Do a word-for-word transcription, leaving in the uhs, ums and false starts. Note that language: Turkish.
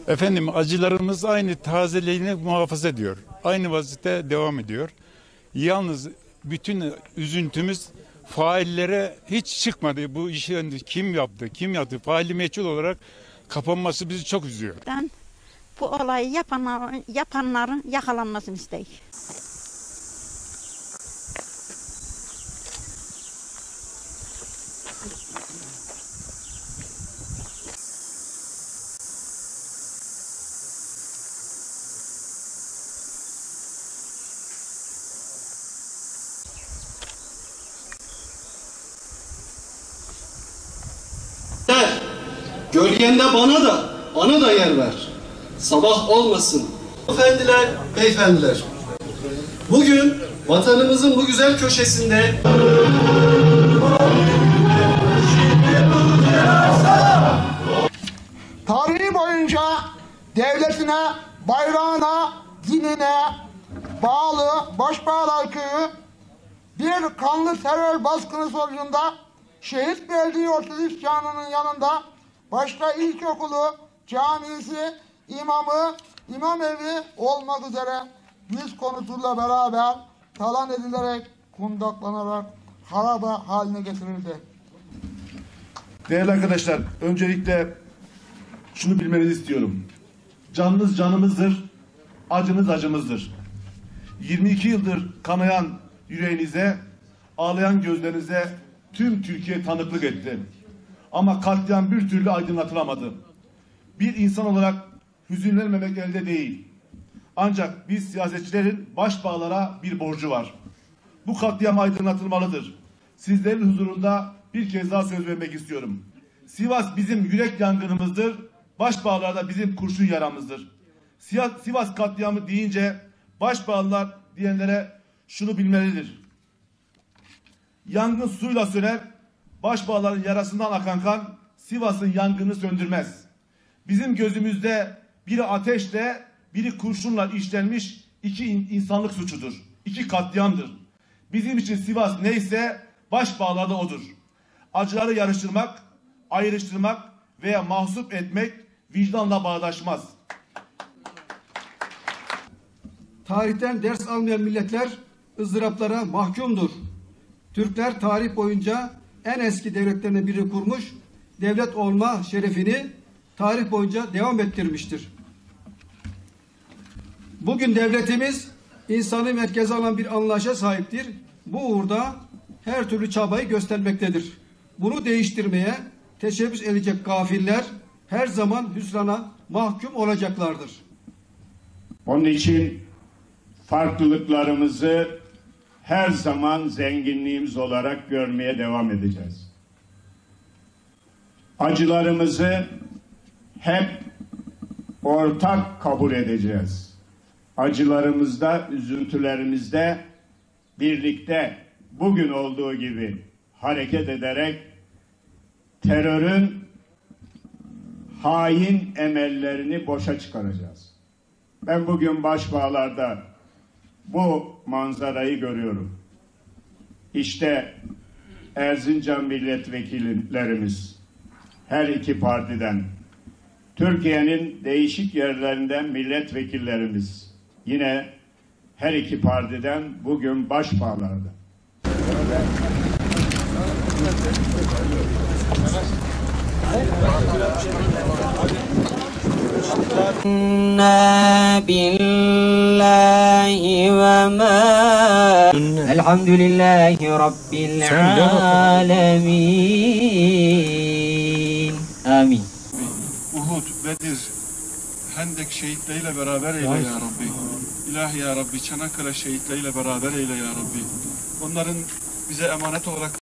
Efendim acılarımız aynı tazeliğini muhafaza ediyor. Aynı vaziyette devam ediyor. Yalnız bütün üzüntümüz faillere hiç çıkmadı. Bu işi kim yaptı, kim yaptı? Faili meçhul olarak kapanması bizi çok üzüyor. Ben bu olayı yapanların, yapanların yakalanmasını isterim. Gölgende bana da, bana da yer ver. Sabah olmasın. Efendiler, beyefendiler. Bugün vatanımızın bu güzel köşesinde tarihi boyunca devletine, bayrağına, dinine bağlı Başbağlar Köyü bir kanlı terör baskını sonucunda şehit belediye orta isyanının yanında başta ilkokulu, camisi, imamı, imamevi olmak üzere yüz konutuyla beraber talan edilerek, kundaklanarak harabe haline getirildi. Değerli arkadaşlar, öncelikle şunu bilmenizi istiyorum. Canınız canımızdır, acınız acımızdır. yirmi iki yıldır kanayan yüreğinize, ağlayan gözlerinize tüm Türkiye tanıklık etti. Ama katliam bir türlü aydınlatılamadı. Bir insan olarak hüzünlenmemek elde değil. Ancak biz siyasetçilerin başbağlara bir borcu var. Bu katliam aydınlatılmalıdır. Sizlerin huzurunda bir kez daha söz vermek istiyorum. Sivas bizim yürek yangınımızdır. Başbağlar da bizim kurşun yaramızdır. Sivas katliamı deyince başbağlar diyenlere şunu bilmelidir. Yangın suyla söner, başbağların yarasından akan kan Sivas'ın yangını söndürmez. Bizim gözümüzde biri ateşle, biri kurşunla işlenmiş iki insanlık suçudur. İki katliamdır. Bizim için Sivas neyse başbağlar da odur. Acıları yarıştırmak, ayrıştırmak veya mahsup etmek vicdanla bağdaşmaz. Tarihten ders almayan milletler ızdıraplara mahkumdur. Türkler tarih boyunca en eski devletlerine biri kurmuş, devlet olma şerefini tarih boyunca devam ettirmiştir. Bugün devletimiz insanı merkeze alan bir anlayışa sahiptir. Bu uğurda her türlü çabayı göstermektedir. Bunu değiştirmeye teşebbüs edecek gafiller her zaman hüsrana mahkum olacaklardır. Onun için farklılıklarımızı her zaman zenginliğimiz olarak görmeye devam edeceğiz. Acılarımızı hep ortak kabul edeceğiz. Acılarımızda, üzüntülerimizde birlikte bugün olduğu gibi hareket ederek terörün hain emellerini boşa çıkaracağız. Ben bugün Başbağlar'da bu manzarayı görüyorum. İşte Erzincan milletvekillerimiz her iki partiden, Türkiye'nin değişik yerlerinden milletvekillerimiz yine her iki partiden bugün Başbağlar'da. billahi ve ma elhamdülillahi rabbil alemin. Amin. Uhud, Bedir, Hendek şehitleriyle beraber eyle ya Rabbi. İlahi ya Rabbi, Çanakkale şehitleriyle beraber eyle ya Rabbi. Onların bize emanet olarak